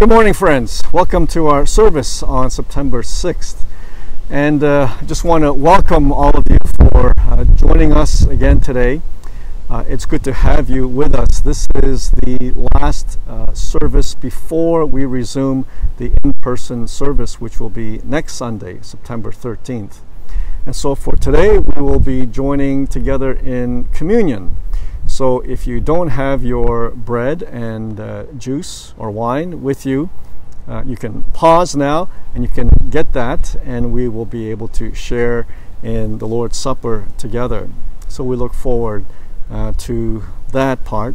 Good morning, friends. Welcome to our service on September 6th. And I just want to welcome all of you for joining us again today. It's good to have you with us. This is the last service before we resume the in-person service, which will be next Sunday, September 13th. And so for today, we will be joining together in communion. So if you don't have your bread and juice or wine with you, you can pause now and you can get that, and we will be able to share in the Lord's Supper together. So we look forward to that part.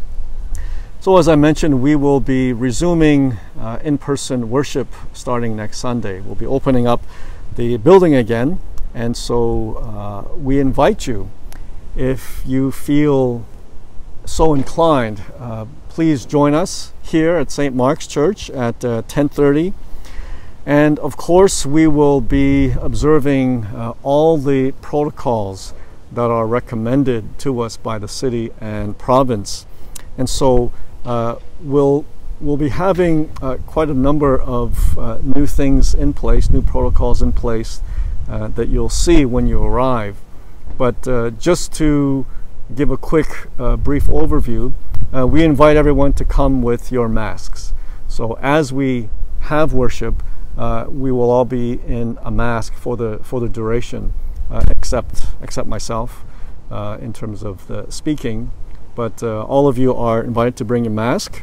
So as I mentioned, we will be resuming in-person worship starting next Sunday. We'll be opening up the building again, and so we invite you, if you feel so inclined, please join us here at St. Mark's Church at 10:30. And of course, we will be observing all the protocols that are recommended to us by the city and province. And so we'll be having quite a number of new things in place, new protocols in place that you'll see when you arrive. But just to give a quick brief overview, we invite everyone to come with your masks. So as we have worship, we will all be in a mask for the duration, except myself in terms of the speaking. But all of you are invited to bring a mask.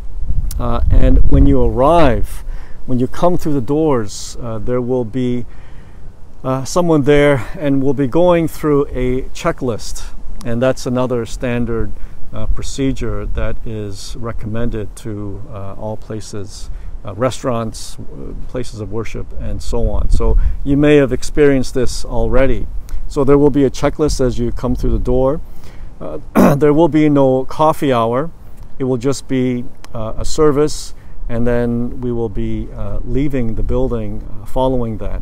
And when you arrive, when you come through the doors, there will be someone there, and we'll be going through a checklist, and that's another standard procedure that is recommended to all places, restaurants, places of worship, and so on. So you may have experienced this already. So there will be a checklist as you come through the door. There will be no coffee hour. It will just be a service, and then we will be leaving the building following that.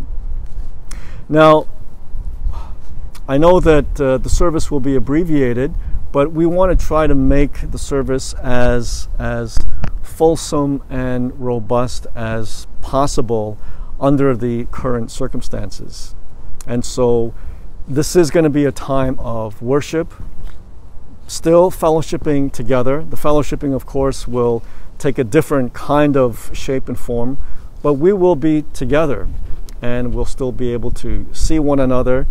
Now, I know that the service will be abbreviated, but we want to try to make the service as fulsome and robust as possible under the current circumstances. And so this is going to be a time of worship, still fellowshipping together. The fellowshipping, of course, will take a different kind of shape and form, but we will be together, and we'll still be able to see one another.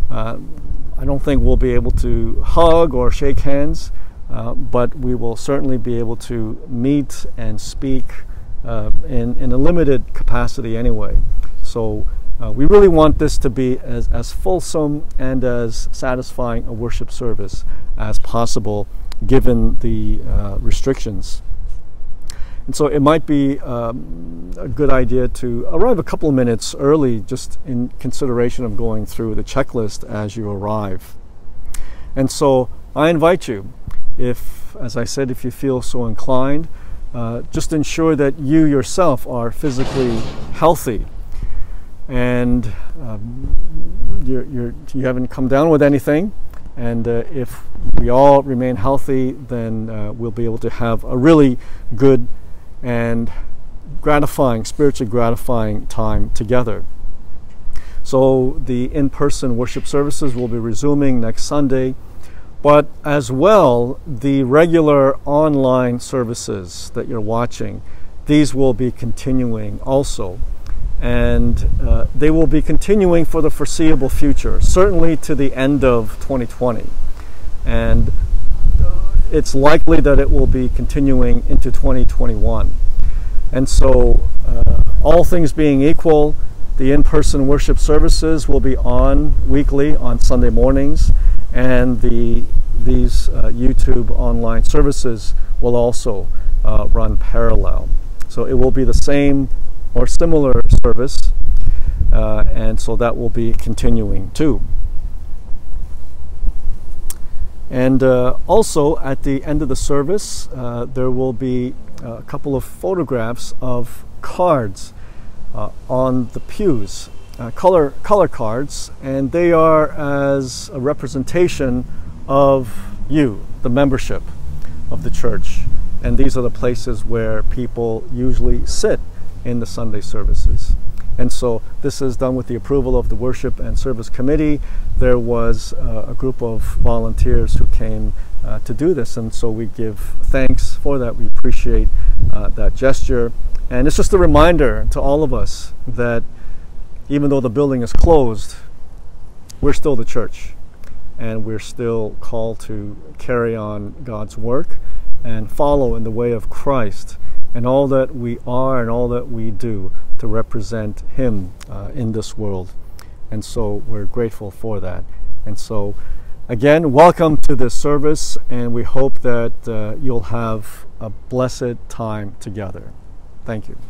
I don't think we'll be able to hug or shake hands, but we will certainly be able to meet and speak in a limited capacity anyway. So we really want this to be as fulsome and as satisfying a worship service as possible, given the restrictions. And so it might be a good idea to arrive a couple of minutes early, just in consideration of going through the checklist as you arrive. And so I invite you, as I said, if you feel so inclined, just ensure that you yourself are physically healthy, and you haven't come down with anything. And if we all remain healthy, then we'll be able to have a really good and spiritually gratifying time together. So the in-person worship services will be resuming next Sunday, but as well, the regular online services that you're watching, these will be continuing also. And they will be continuing for the foreseeable future, certainly to the end of 2020. And it's likely that it will be continuing into 2021. And so, all things being equal, the in-person worship services will be on weekly on Sunday mornings, and these YouTube online services will also run parallel. So it will be the same or similar service, and so that will be continuing too. And also at the end of the service, there will be a couple of photographs of cards on the pews, color cards, and they are as a representation of you, the membership of the church. and these are the places where people usually sit in the Sunday services. And so this is done with the approval of the Worship and Service Committee. There was a group of volunteers who came to do this, and so we give thanks for that. We appreciate that gesture. And it's just a reminder to all of us that even though the building is closed, we're still the church, and we're still called to carry on God's work and follow in the way of Christ and all that we are and all that we do to represent Him in this world. And so we're grateful for that. And so again, welcome to this service, and we hope that you'll have a blessed time together. Thank you.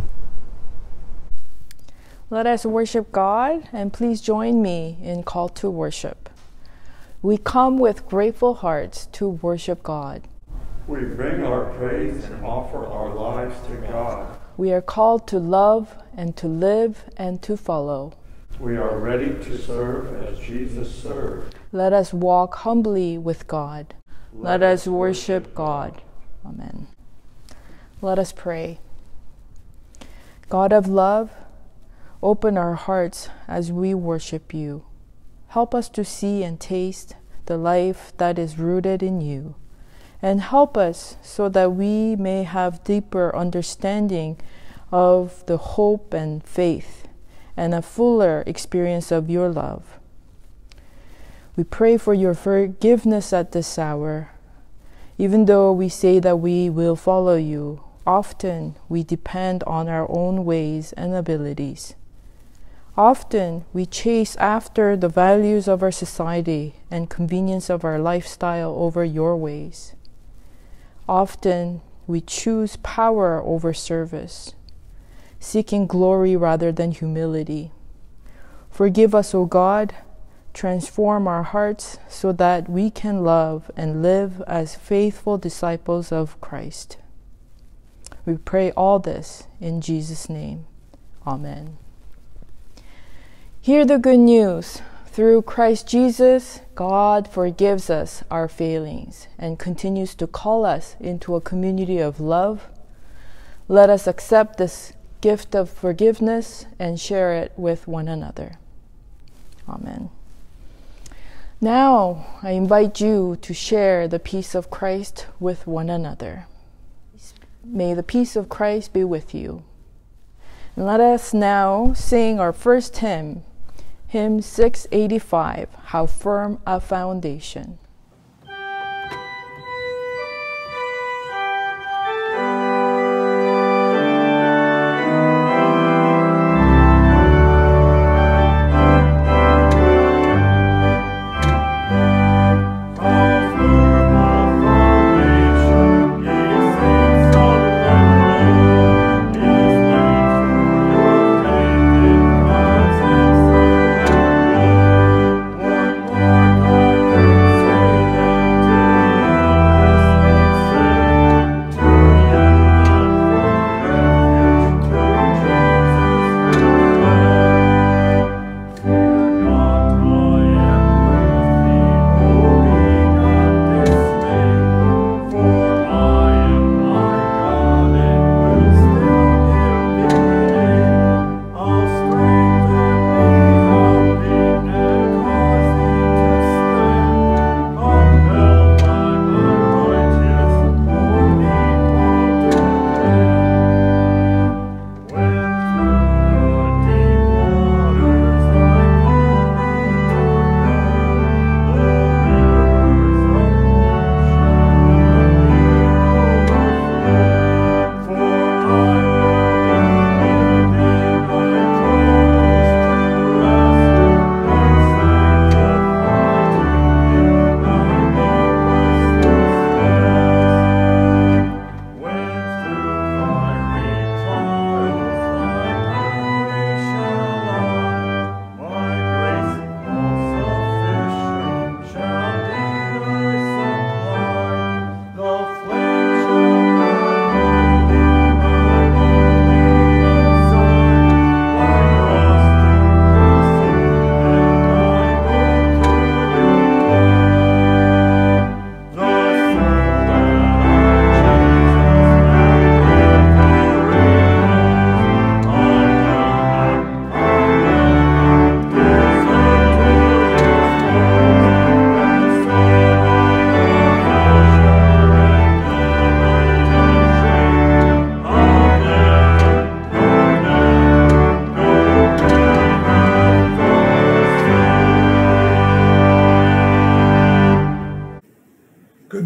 Let us worship God, and please join me in call to worship. We come with grateful hearts to worship God. We bring our praise and offer our lives to God. We are called to love and to live and to follow. We are ready to serve as Jesus served. Let us walk humbly with God. Let us worship God. Amen. Let us pray. God of love, open our hearts as we worship you. Help us to see and taste the life that is rooted in you. And help us so that we may have deeper understanding of the hope and faith and a fuller experience of your love. We pray for your forgiveness at this hour. Even though we say that we will follow you, often we depend on our own ways and abilities. Often we chase after the values of our society and convenience of our lifestyle over your ways. Often we choose power over service, seeking glory rather than humility. Forgive us, O God. Transform our hearts so that we can love and live as faithful disciples of Christ. We pray all this in Jesus' name. Amen. Hear the good news. Through Christ Jesus, God forgives us our failings and continues to call us into a community of love. Let us accept this gift of forgiveness and share it with one another. Amen. Now, I invite you to share the peace of Christ with one another. May the peace of Christ be with you. And let us now sing our first hymn, Hymn 685, How Firm a Foundation. One more time.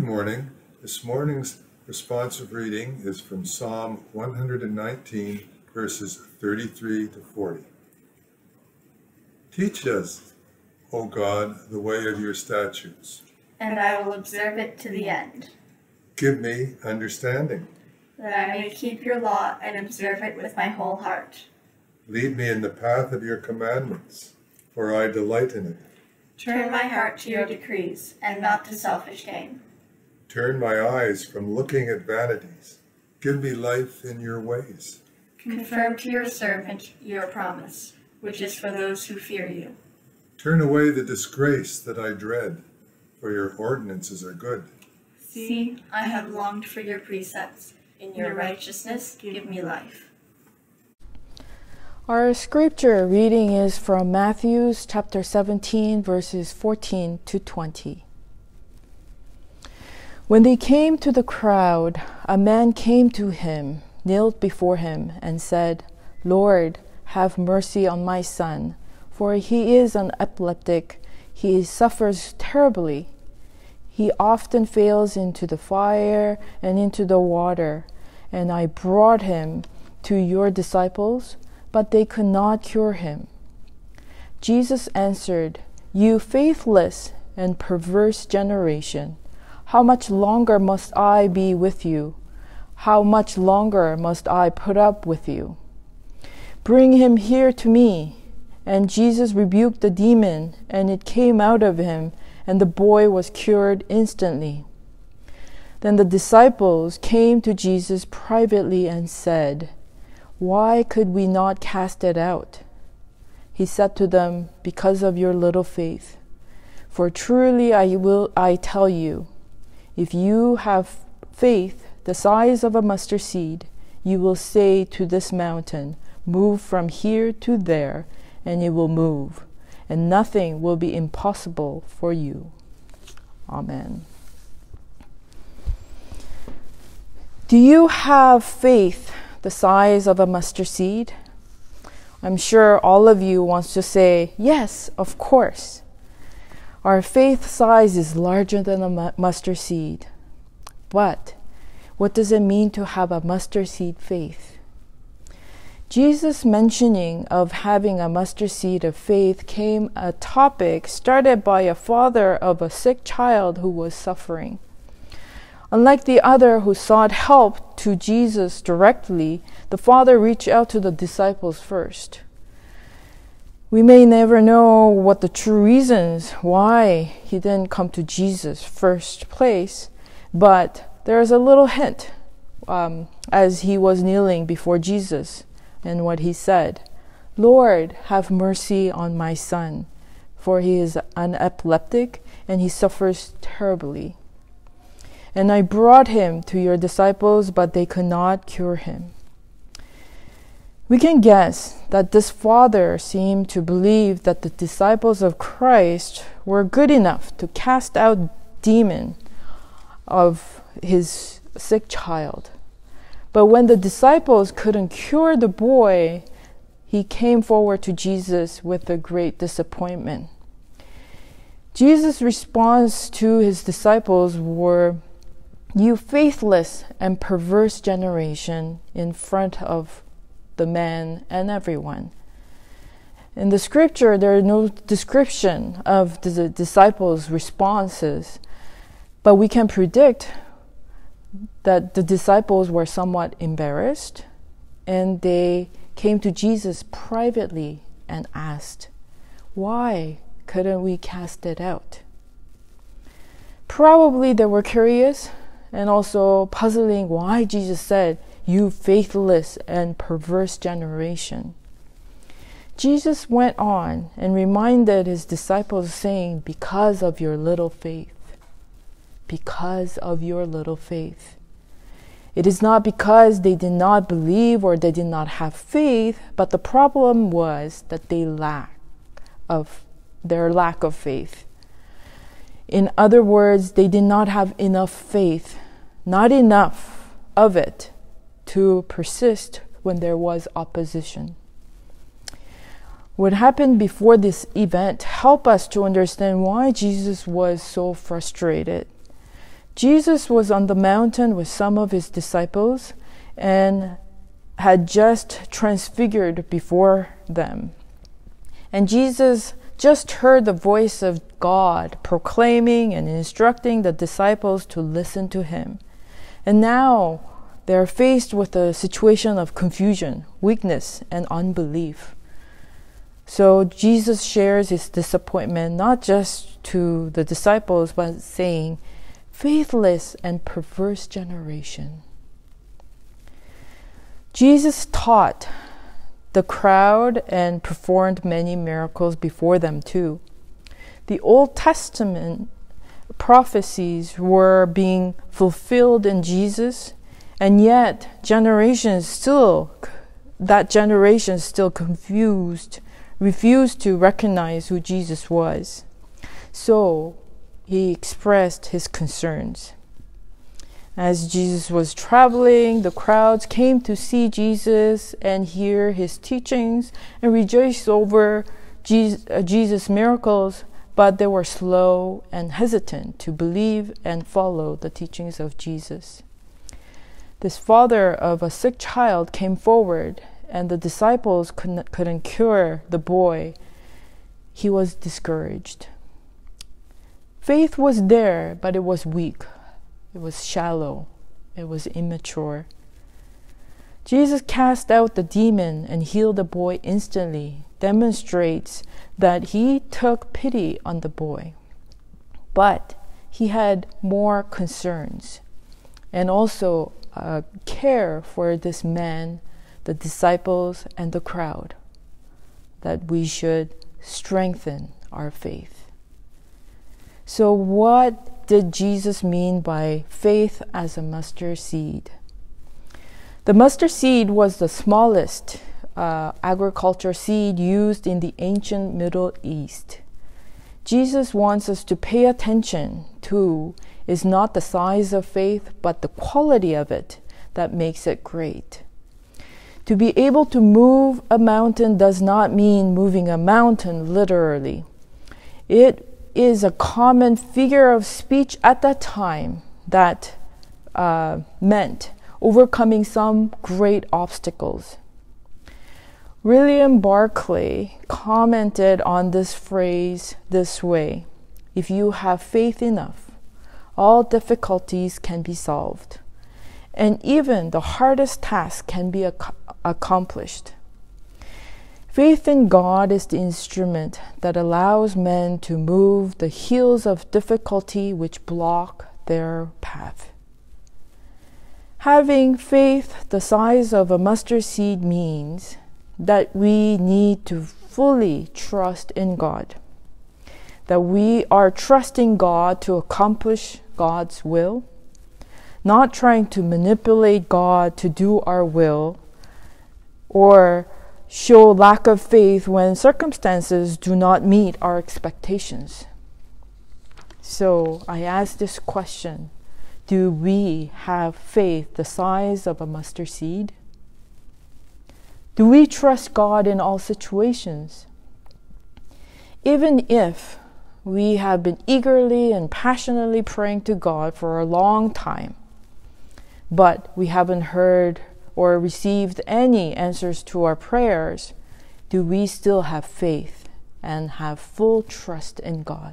morning. This morning's responsive reading is from Psalm 119, verses 33 to 40. Teach us, O God, the way of your statutes, and I will observe it to the end. Give me understanding. That I may keep your law and observe it with my whole heart. Lead me in the path of your commandments, for I delight in it. Turn my heart to your decrees, and not to selfish gain. Turn my eyes from looking at vanities. Give me life in your ways. Confirm to your servant your promise, which is for those who fear you. Turn away the disgrace that I dread, for your ordinances are good. See, I have longed for your precepts. In your righteousness, give me life. Our scripture reading is from Matthew chapter 17, verses 14 to 20. When they came to the crowd, a man came to him, knelt before him, and said, Lord, have mercy on my son, for he is an epileptic. He suffers terribly. He often falls into the fire and into the water, and I brought him to your disciples, but they could not cure him. Jesus answered, You faithless and perverse generation, how much longer must I be with you? How much longer must I put up with you? Bring him here to me. And Jesus rebuked the demon, and it came out of him, and the boy was cured instantly. Then the disciples came to Jesus privately and said, Why could we not cast it out? He said to them, Because of your little faith. For truly I tell you, if you have faith the size of a mustard seed, you will say to this mountain, Move from here to there, and it will move, and nothing will be impossible for you. Amen. Do you have faith the size of a mustard seed? I'm sure all of you wants to say, yes, of course. Our faith size is larger than a mustard seed. But what does it mean to have a mustard seed faith? Jesus' mentioning of having a mustard seed of faith came a topic started by a father of a sick child who was suffering. Unlike the other who sought help to Jesus directly, the father reached out to the disciples first. We may never know what the true reasons why he didn't come to Jesus first place, but there's a little hint as he was kneeling before Jesus. And what he said, Lord, have mercy on my son, for he is an epileptic and he suffers terribly. And I brought him to your disciples, but they could not cure him. We can guess that this father seemed to believe that the disciples of Christ were good enough to cast out demon of his sick child. But when the disciples couldn't cure the boy, he came forward to Jesus with a great disappointment. Jesus' response to his disciples were, You faithless and perverse generation, in front of the man and everyone. In the scripture, there is no description of the disciples' responses, but we can predict that the disciples were somewhat embarrassed, and they came to Jesus privately and asked, Why couldn't we cast it out? Probably they were curious and also puzzling why Jesus said, You faithless and perverse generation. Jesus went on and reminded his disciples, saying, Because of your little faith. Because of your little faith. It is not because they did not believe or they did not have faith, but the problem was that their lack of faith. In other words, they did not have enough faith, not enough of it to persist when there was opposition. What happened before this event helped us to understand why Jesus was so frustrated. Jesus was on the mountain with some of his disciples and had just transfigured before them. And Jesus just heard the voice of God proclaiming and instructing the disciples to listen to him. And now they are faced with a situation of confusion, weakness, and unbelief. So Jesus shares his disappointment not just to the disciples, but saying, "Faithless and perverse generation." Jesus taught the crowd and performed many miracles before them too. The Old Testament prophecies were being fulfilled in Jesus, and yet that generation still confused, refused to recognize who Jesus was. So he expressed his concerns. As Jesus was traveling, the crowds came to see Jesus and hear his teachings and rejoice over Jesus' miracles, but they were slow and hesitant to believe and follow the teachings of Jesus. This father of a sick child came forward, and the disciples couldn't cure the boy. He was discouraged. Faith was there, but it was weak. It was shallow. It was immature. Jesus cast out the demon and healed the boy instantly, demonstrates that he took pity on the boy. But he had more concerns and also care for this man, the disciples, and the crowd, that we should strengthen our faith. So what did Jesus mean by faith as a mustard seed? The mustard seed was the smallest agriculture seed used in the ancient Middle East. Jesus wants us to pay attention to is not the size of faith, but the quality of it that makes it great. To be able to move a mountain does not mean moving a mountain literally. It is a common figure of speech at that time that meant overcoming some great obstacles. William Barclay commented on this phrase this way: "If you have faith enough, all difficulties can be solved, and even the hardest task can be accomplished." Faith in God is the instrument that allows men to move the hills of difficulty which block their path. Having faith the size of a mustard seed means that we need to fully trust in God, that we are trusting God to accomplish God's will, not trying to manipulate God to do our will, or show lack of faith when circumstances do not meet our expectations. So I ask this question: do we have faith the size of a mustard seed? Do we trust God in all situations? Even if we have been eagerly and passionately praying to God for a long time, but we haven't heard or received any answers to our prayers, do we still have faith and have full trust in God?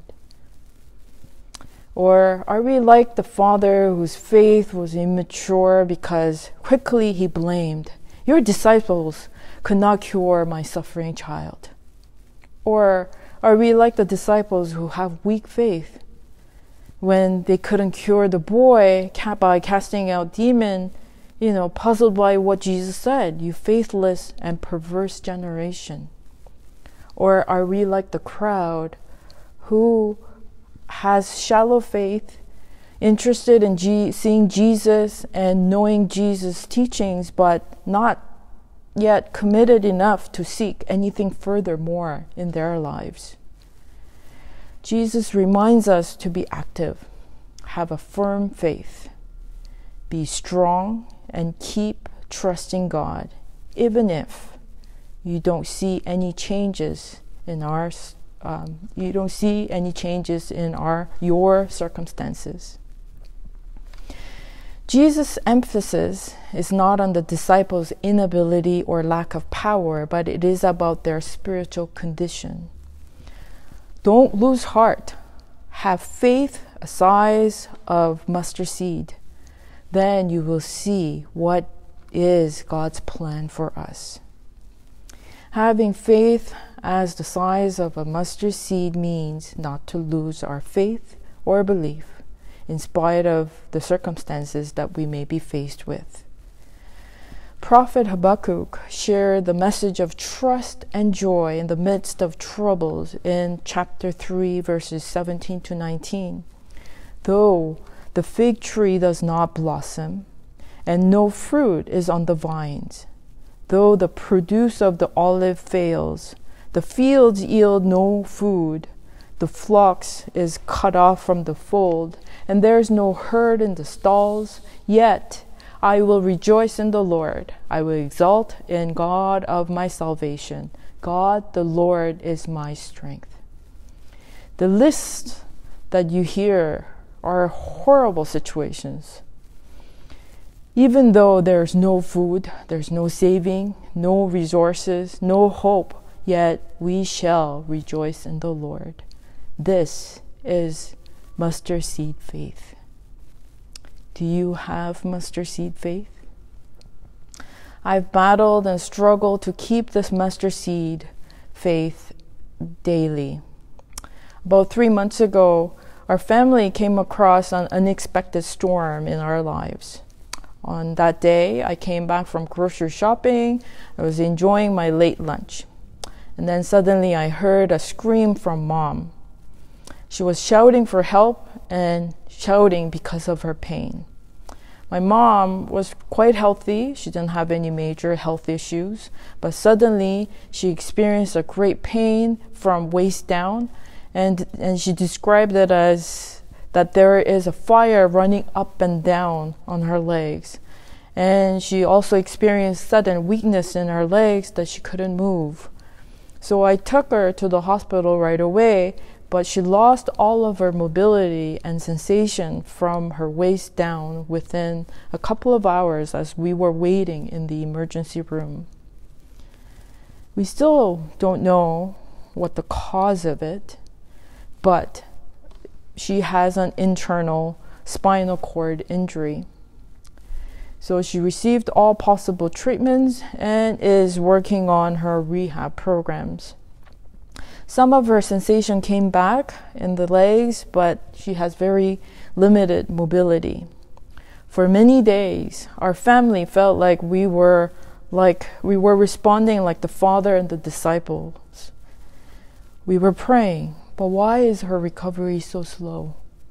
Or are we like the father whose faith was immature because quickly he blamed, "Your disciples could not cure my suffering child"? Or are we like the disciples who have weak faith when they couldn't cure the boy by casting out demon, puzzled by what Jesus said, "You faithless and perverse generation"? Or are we like the crowd who has shallow faith, interested in seeing Jesus and knowing Jesus' teachings, but not yet committed enough to seek anything further more in their lives? Jesus reminds us to be active, have a firm faith, be strong, and keep trusting God, even if you don't see any changes in your circumstances. Jesus' emphasis is not on the disciples' inability or lack of power, but it is about their spiritual condition. Don't lose heart. Have faith a size of mustard seed. Then you will see what is God's plan for us. Having faith as the size of a mustard seed means not to lose our faith or belief in spite of the circumstances that we may be faced with. Prophet Habakkuk shared the message of trust and joy in the midst of troubles in chapter 3, verses 17 to 19. Though the fig tree does not blossom, and no fruit is on the vines, though the produce of the olive fails, the fields yield no food, the flocks is cut off from the fold, and there is no herd in the stalls, yet I will rejoice in the Lord. I will exult in God of my salvation. God, the Lord, is my strength. The list that you hear are horrible situations. Even though there's no food, there's no saving, no resources, no hope, yet we shall rejoice in the Lord. This is mustard seed faith. Do you have mustard seed faith? I've battled and struggled to keep this mustard seed faith daily. About 3 months ago, our family came across an unexpected storm in our lives. On that day, I came back from grocery shopping. I was enjoying my late lunch. And then suddenly I heard a scream from Mom. She was shouting for help and shouting because of her pain. My mom was quite healthy. She didn't have any major health issues, but suddenly she experienced a great pain from waist down, and she described it as that there is a fire running up and down on her legs. And she also experienced sudden weakness in her legs that she couldn't move. So I took her to the hospital right away, but she lost all of her mobility and sensation from her waist down within a couple of hours as we were waiting in the emergency room. We still don't know what the cause of it, but she has an internal spinal cord injury. So she received all possible treatments and is working on her rehab programs. Some of her sensation came back in the legs, but she has very limited mobility. For many days, our family felt like we were responding like the Father and the disciples. We were praying, but why is her recovery so slow?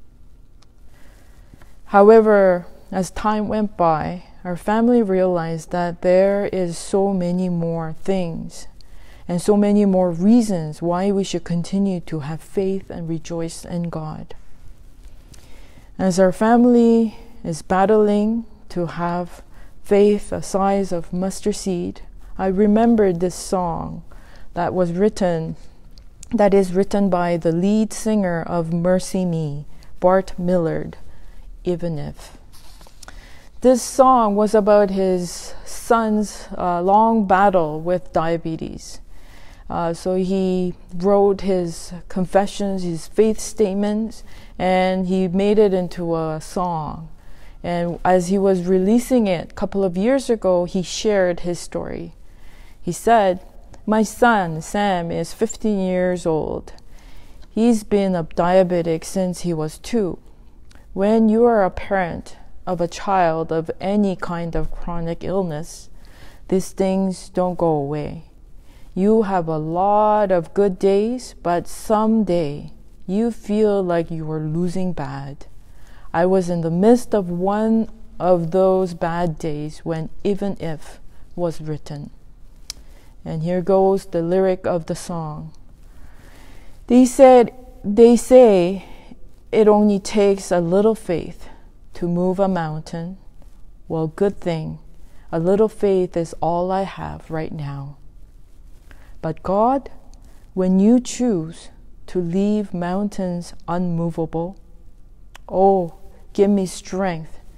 However, as time went by, our family realized that there is so many more things and so many more reasons why we should continue to have faith and rejoice in God. As our family is battling to have faith the size of mustard seed, I remembered this song that is written by the lead singer of Mercy Me, Bart Millard, Even If. This song was about his son's long battle with diabetes. So he wrote his confessions, his faith statements, and he made it into a song. And as he was releasing it a couple of years ago, he shared his story. He said, "My son, Sam, is 15 years old. He's been a diabetic since he was 2. When you are a parent of a child of any kind of chronic illness, these things don't go away. You have a lot of good days, but someday you feel like you are losing bad. I was in the midst of one of those bad days when Even If was written." And here goes the lyric of the song. They say it only takes a little faith to move a mountain. Well, good thing, a little faith is all I have right now. But God, when you choose to leave mountains unmovable, oh, give me strength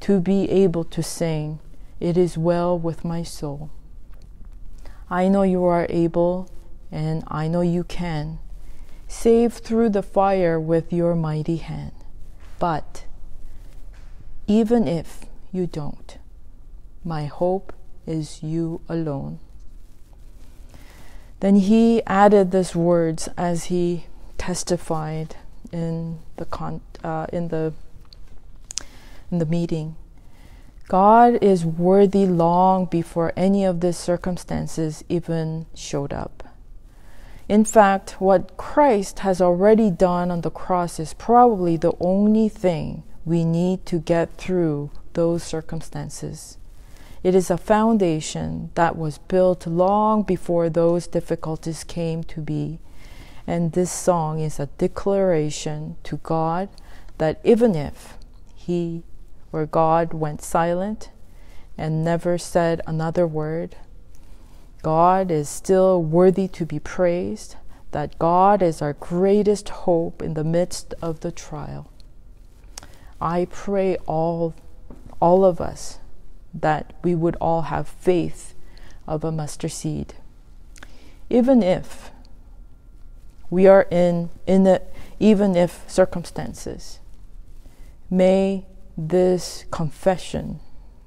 to be able to sing, "It is well with my soul." I know you are able, and I know you can save through the fire with your mighty hand. But even if you don't, my hope is you alone. Then he added these words as he testified in the meeting. God is worthy long before any of these circumstances even showed up. In fact, what Christ has already done on the cross is probably the only thing we need to get through those circumstances. It is a foundation that was built long before those difficulties came to be. And this song is a declaration to God that even if He or God went silent and never said another word, God is still worthy to be praised, that God is our greatest hope in the midst of the trial. I pray all of us that we would all have faith of a mustard seed. Even if we are in even if circumstances, may this confession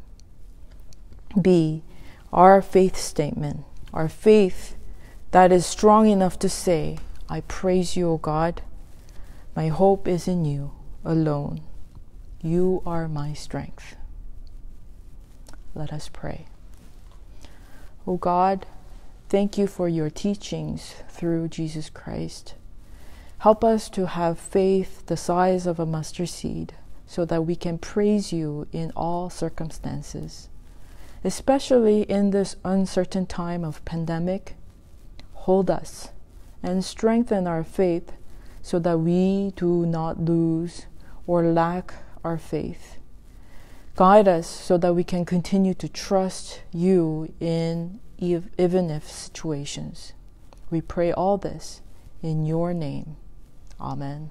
be our faith statement, our faith that is strong enough to say, "I praise you, O God. My hope is in you alone. You are my strength." Let us pray. O God, thank you for your teachings through Jesus Christ. Help us to have faith the size of a mustard seed so that we can praise you in all circumstances. Especially in this uncertain time of pandemic, hold us and strengthen our faith so that we do not lose or lack our faith. Guide us so that we can continue to trust you in even if situations. We pray all this in your name. Amen.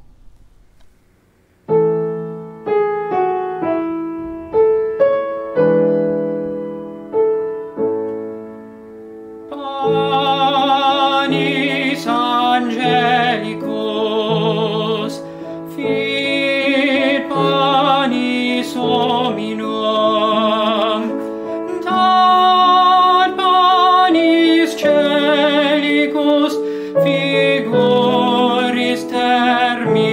Panis angelicus, fit panis hominum, dat panis celicus, figuris termi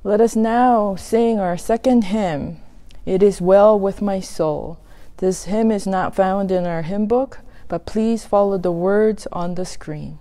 Let us now sing our second hymn, It Is Well With My Soul. This hymn is not found in our hymn book, but please follow the words on the screen.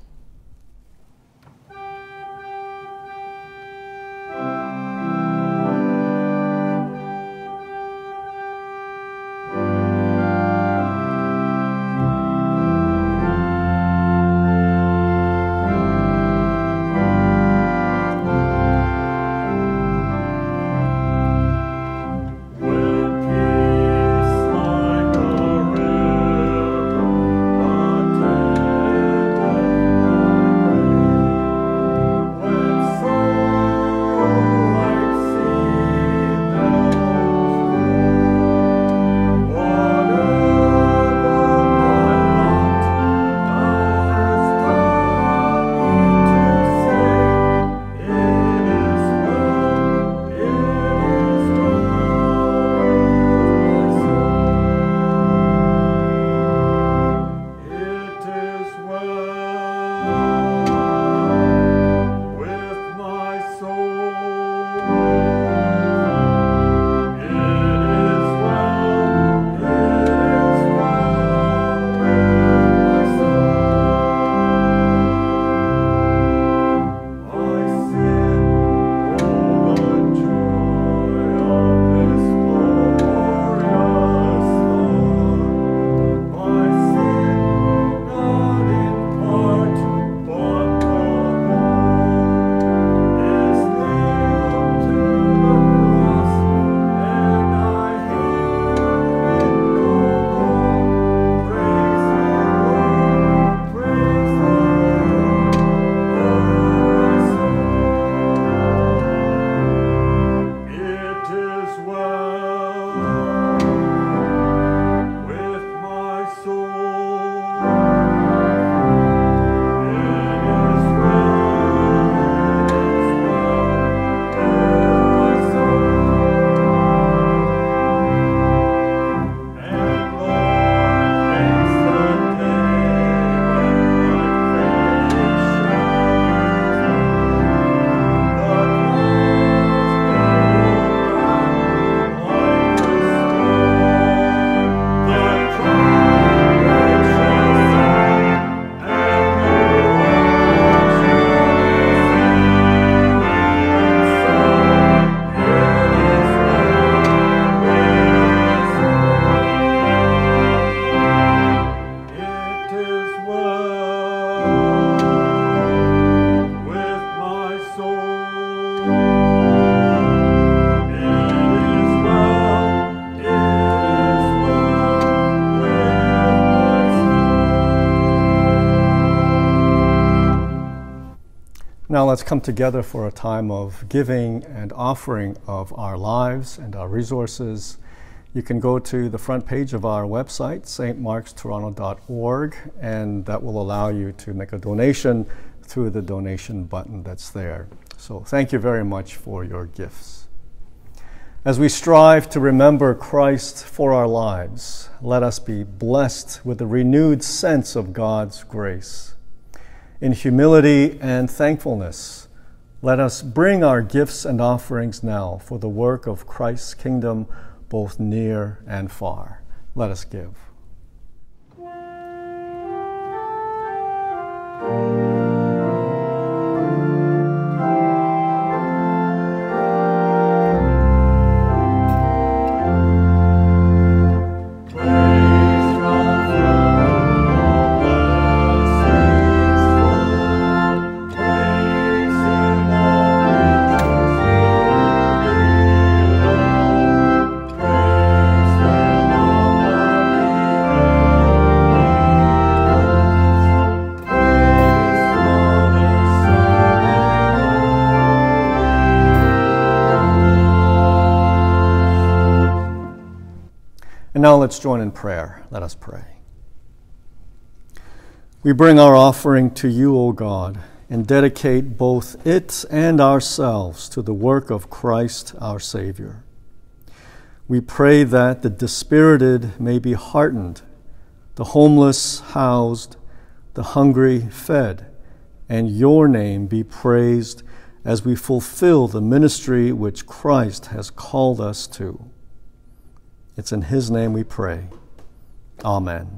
Now let's come together for a time of giving and offering of our lives and our resources. You can go to the front page of our website, stmarkstoronto.org, and that will allow you to make a donation through the donation button that's there. So thank you very much for your gifts. As we strive to remember Christ for our lives, let us be blessed with a renewed sense of God's grace. In humility and thankfulness, let us bring our gifts and offerings now for the work of Christ's kingdom, both near and far. Let us give. And now let's join in prayer. Let us pray. We bring our offering to you, O God, and dedicate both it and ourselves to the work of Christ our Savior. We pray that the dispirited may be heartened, the homeless housed, the hungry fed, and your name be praised as we fulfill the ministry which Christ has called us to. It's in His name we pray. Amen.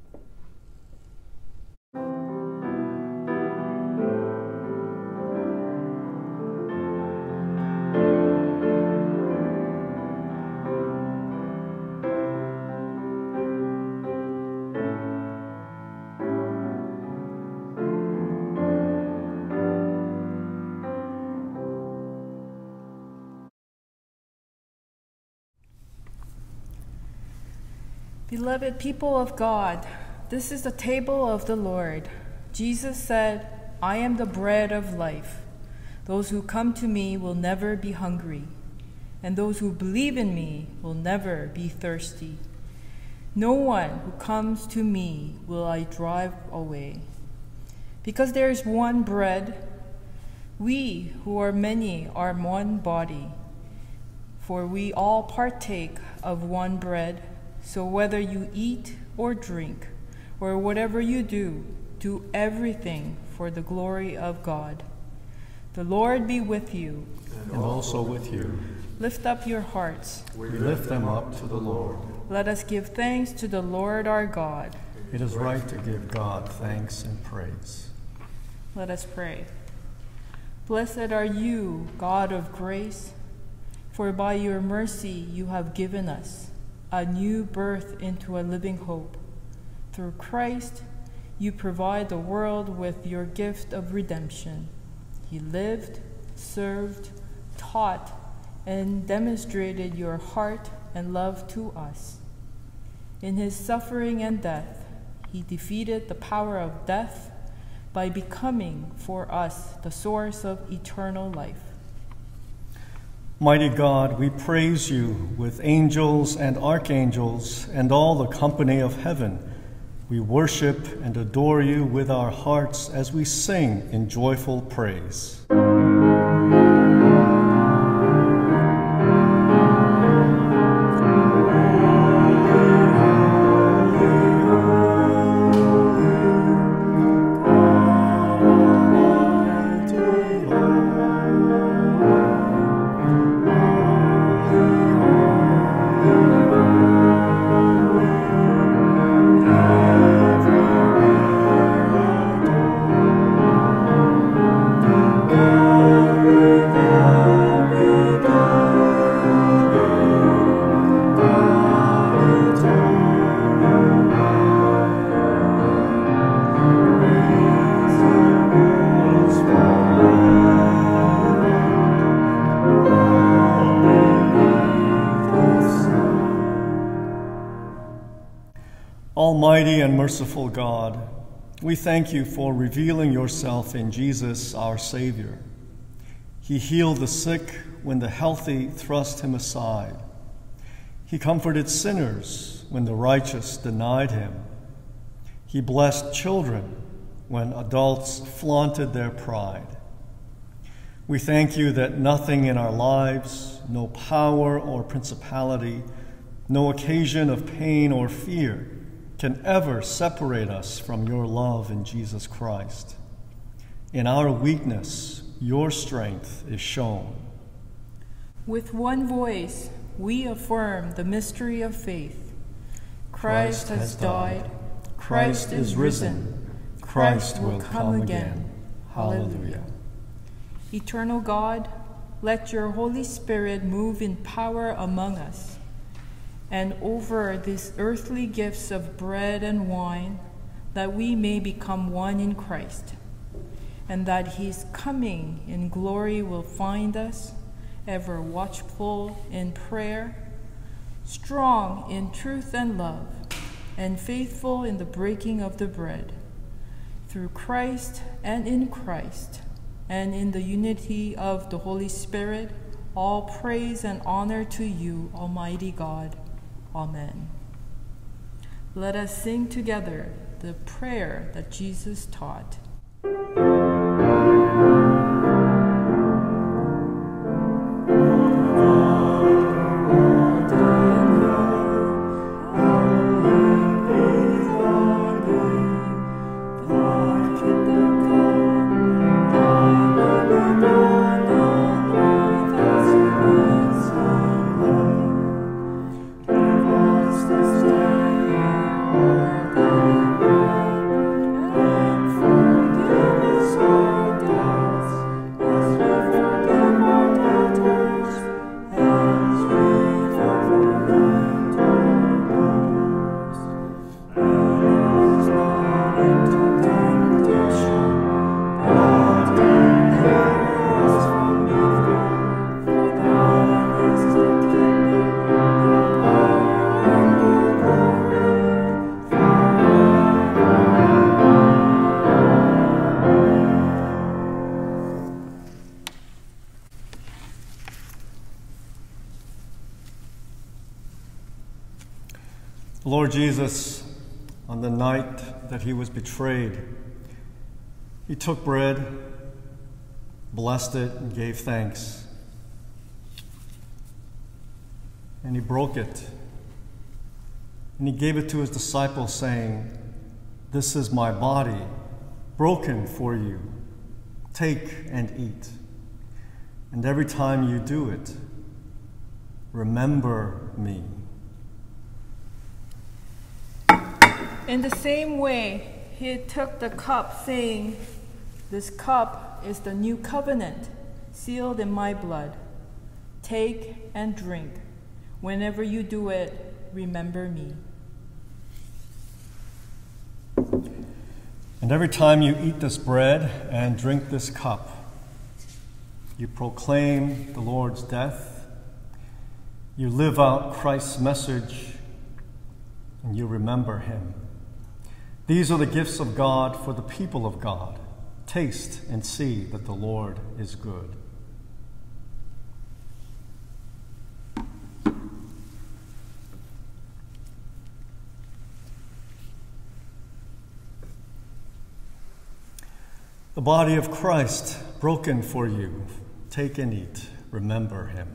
Beloved people of God, this is the table of the Lord. Jesus said, "I am the bread of life. Those who come to me will never be hungry, and those who believe in me will never be thirsty. No one who comes to me will I drive away." Because there is one bread, we who are many are one body, for we all partake of one bread. So whether you eat or drink, or whatever you do, do everything for the glory of God. The Lord be with you. And also with you. Lift up your hearts. We lift them up to the Lord. Let us give thanks to the Lord our God. It is right to give God thanks and praise. Let us pray. Blessed are you, God of grace, for by your mercy you have given us a new birth into a living hope. Through Christ, you provide the world with your gift of redemption. He lived, served, taught, and demonstrated your heart and love to us. In his suffering and death, he defeated the power of death by becoming for us the source of eternal life. Mighty God, we praise you with angels and archangels and all the company of heaven. We worship and adore you with our hearts as we sing in joyful praise. Almighty and merciful God, we thank you for revealing yourself in Jesus, our Savior. He healed the sick when the healthy thrust him aside. He comforted sinners when the righteous denied him. He blessed children when adults flaunted their pride. We thank you that nothing in our lives, no power or principality, no occasion of pain or fear can ever separate us from your love in Jesus Christ. In our weakness, your strength is shown. With one voice, we affirm the mystery of faith. Christ has died. Christ is risen. Christ will come again. Hallelujah. Eternal God, let your Holy Spirit move in power among us, and over these earthly gifts of bread and wine, that we may become one in Christ, and that his coming in glory will find us ever watchful in prayer, strong in truth and love, and faithful in the breaking of the bread. Through Christ and in the unity of the Holy Spirit, all praise and honor to you, Almighty God. Amen. Let us sing together the prayer that Jesus taught. Amen. The Lord Jesus, on the night that he was betrayed, he took bread, blessed it, and gave thanks. And he broke it. And he gave it to his disciples, saying, "This is my body, broken for you. Take and eat. And every time you do it, remember me." In the same way, he took the cup, saying, "This cup is the new covenant, sealed in my blood. Take and drink. Whenever you do it, remember me." And every time you eat this bread and drink this cup, you proclaim the Lord's death, you live out Christ's message, and you remember him. These are the gifts of God for the people of God. Taste and see that the Lord is good. The body of Christ, broken for you. Take and eat. Remember him.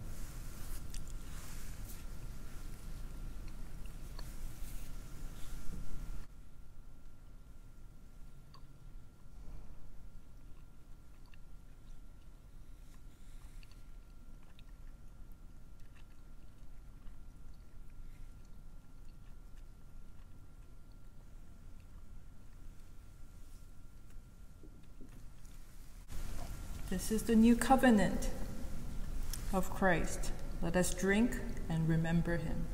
This is the new covenant of Christ. Let us drink and remember him.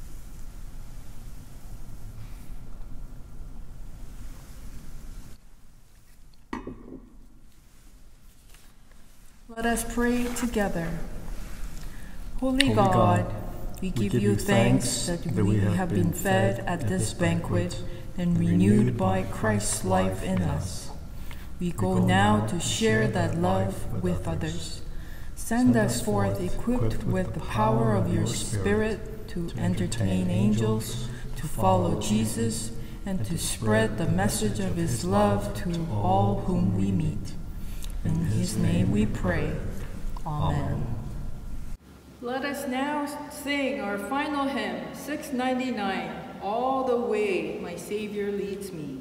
Let us pray together. Holy God, we give you thanks that we have been fed at this banquet and renewed by Christ's life in us. We go now to share that love with others. Send us forth equipped with the power of your Spirit to entertain angels, to follow Jesus, and to spread the message of his love to all whom we meet. In his name we pray. Amen. Let us now sing our final hymn, 699, "All the Way My Savior Leads Me."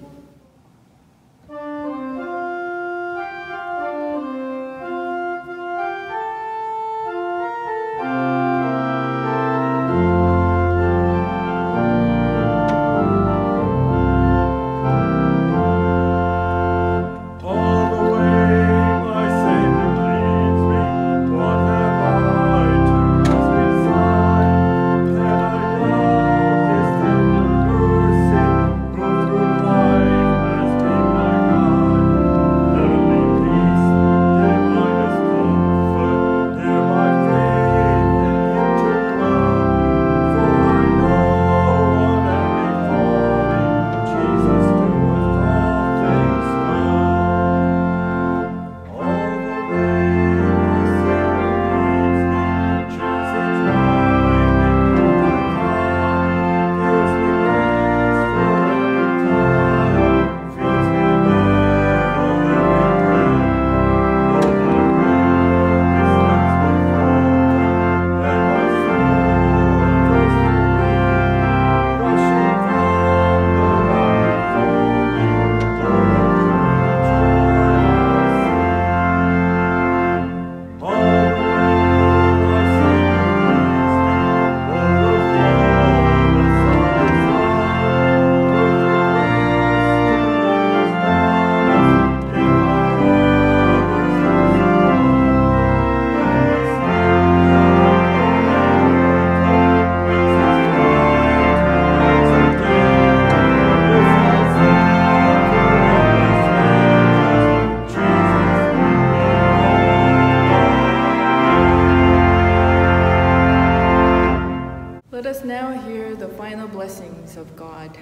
Of God.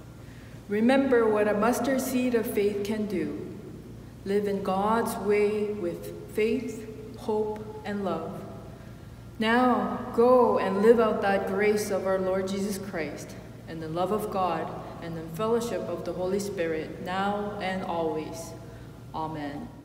Remember what a mustard seed of faith can do. Live in God's way with faith, hope, and love. Now go and live out that grace of our Lord Jesus Christ, and the love of God, and the fellowship of the Holy Spirit, now and always. Amen.